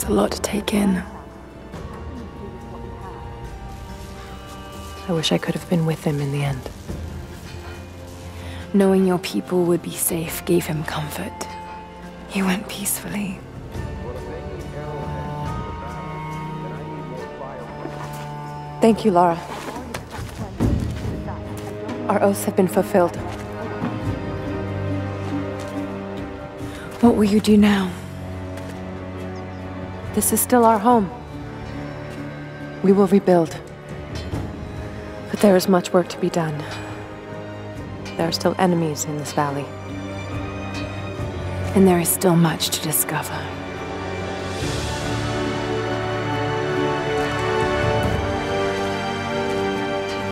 a lot to take in. I wish I could have been with him in the end. Knowing your people would be safe gave him comfort. He went peacefully. Thank you, Lara. Our oaths have been fulfilled. What will you do now? This is still our home. We will rebuild. But there is much work to be done. There are still enemies in this valley. And there is still much to discover.